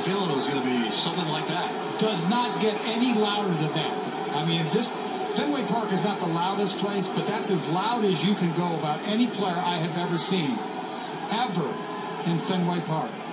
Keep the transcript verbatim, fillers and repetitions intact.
feeling it was going to be something like that. Does not get any louder than that. I mean, this Fenway Park is not the loudest place, but that's as loud as you can go about any player I have ever seen, ever, in Fenway Park.